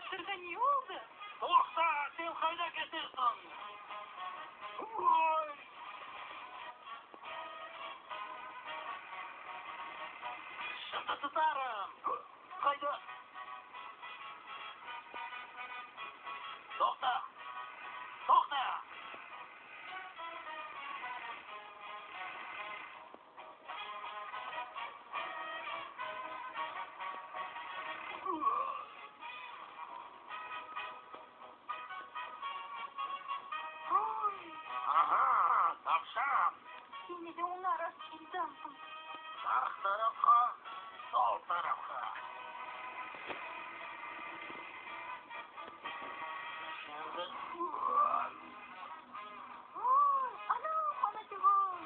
Кешірге не oldu? Тоқта, сен қайда кетесің? Ой! Шымды тұтарым. Қайда? Тоқта! Тоқта! Ага, тапшам. Сені де оңа рас келдімсің. Сақ тарапқа, сол тарапқа. Şimdi... Ой, анам, анатығым.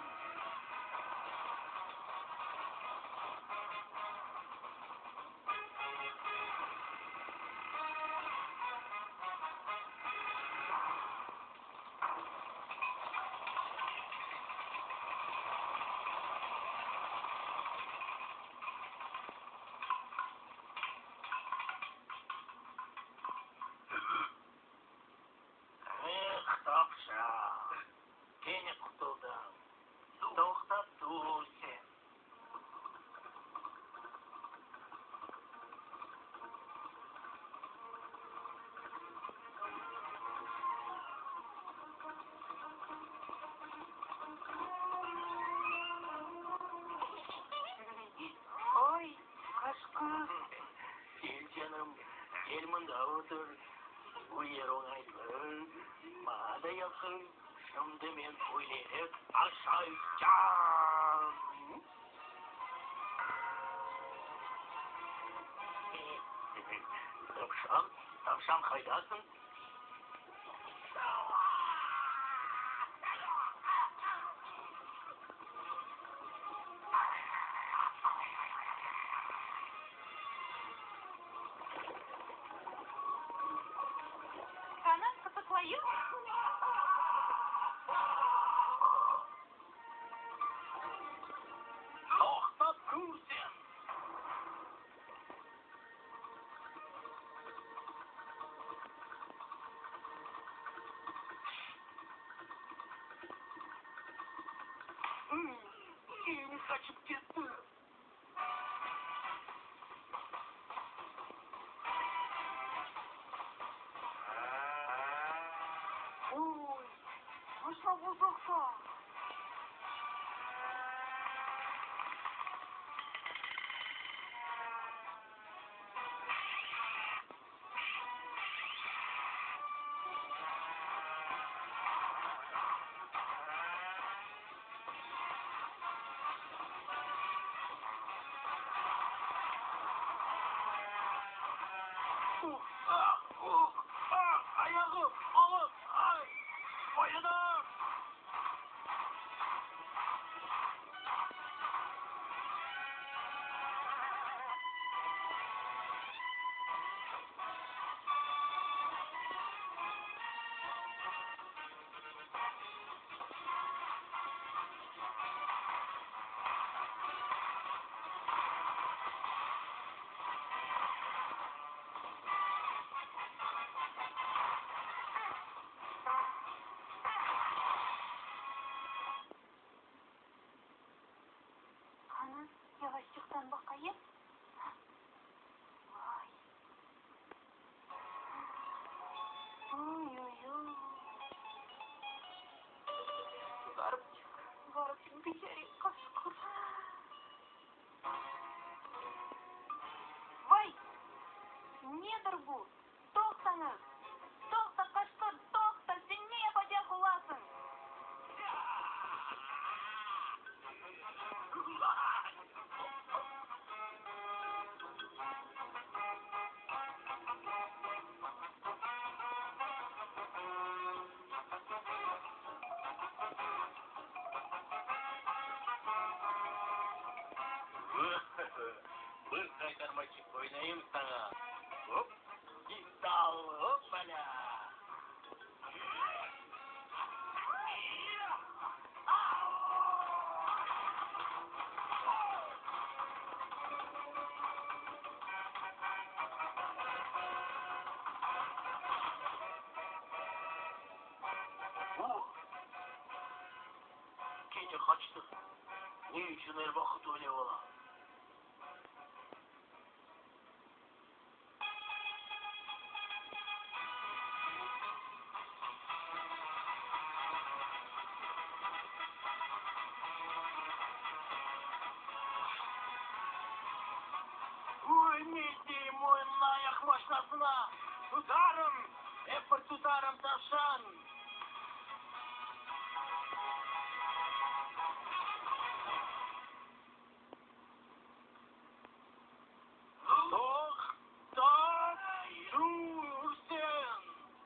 Тапша. Gene құтылдың. Тоқтап тұр сен. Ой, қашқыз. Gel canım, gel mında otur. Bu yer oңайлы, маған да жақын. Şimdi men toylayıp aşağı uçacağım. Tavşan kaydasın? Канат кытыклайып. Тоқтап көрсем. Elini kaçıp gitti. Ой, başına bozulsa. Ayağım, oğlum, ay, boyunum. Ana, yavaşlıktan bakayım. Vay. Oy, oy, oy. Varıp şimdi içeri kaçkır. Vay, nedir bu? Toxtanız. Toxta kaçkır, toxta. Sen ne yapacak olasın? Bir kaytarmacık oynayayım sana. Hop, gital, hoppala. Ни үшін әр вақыт ойлап алам? Ой, не дей мойнына аяқ машинасына! Тұтарым! Әпір тұтарым тапшан! Тоқтап жүрсен!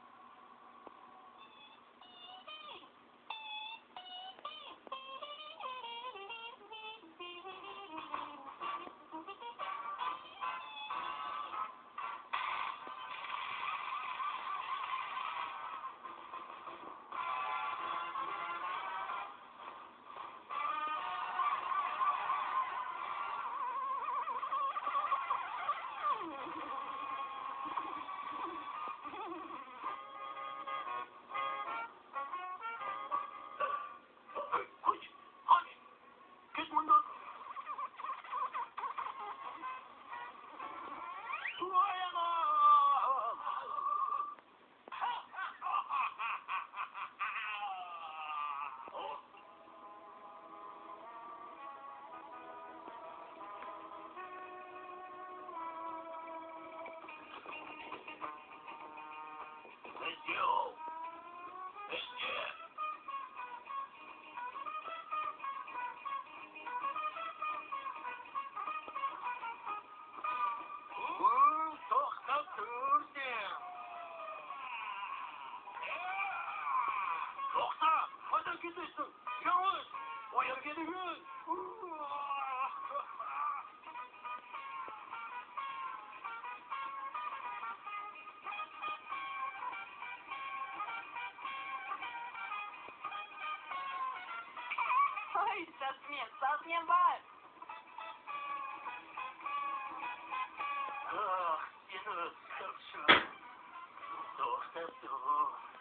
Koş, hadi! Git bundan! Vay anam! Везде ол! Везде! Тоқтап тұрсен! Тоқта! Қайда кетесің? Жаңыз! Оян кетіңіз! Ой, совсем бар. Ах, сені ысқыршы! Тоқтап тұр!